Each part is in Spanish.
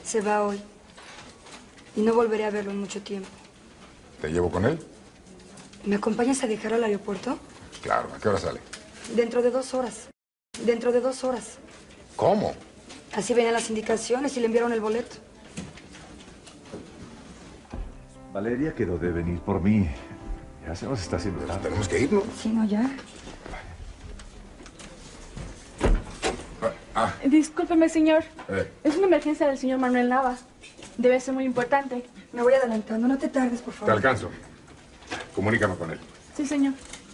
Se va hoy. Y no volveré a verlo en mucho tiempo. ¿Te llevo con él? ¿Me acompañas a dejarlo al aeropuerto? Claro. ¿A qué hora sale? Dentro de 2 horas. Dentro de 2 horas. ¿Cómo? Así venían las indicaciones y le enviaron el boleto. Valeria quedó de venir por mí. Ya se nos está haciendo tarde. Tenemos que irnos. Sí, no, ya. Discúlpeme, señor. Eh. Es una emergencia del señor Manuel Nava. Debe ser muy importante. Me voy adelantando. No te tardes, por Te favor. alcanzo. Comunícame con él. Sí, señor.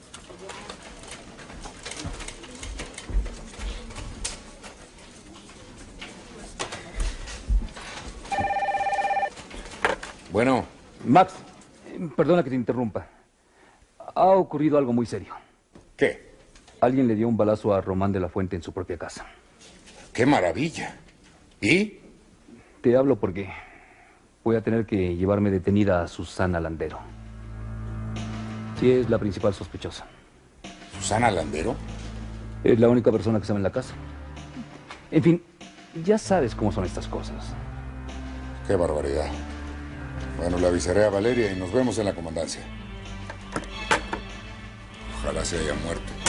Bueno. Max, perdona que te interrumpa. Ha ocurrido algo muy serio. ¿Qué? Alguien le dio un balazo a Román de la Fuente en su propia casa. ¡Qué maravilla! ¿Y? Te hablo porque voy a tener que llevarme detenida a Susana Landero. Sí, es la principal sospechosa. ¿Susana Landero? Es la única persona que estaba en la casa. En fin, ya sabes cómo son estas cosas. ¡Qué barbaridad! Bueno, le avisaré a Valeria y nos vemos en la comandancia. Ojalá se haya muerto.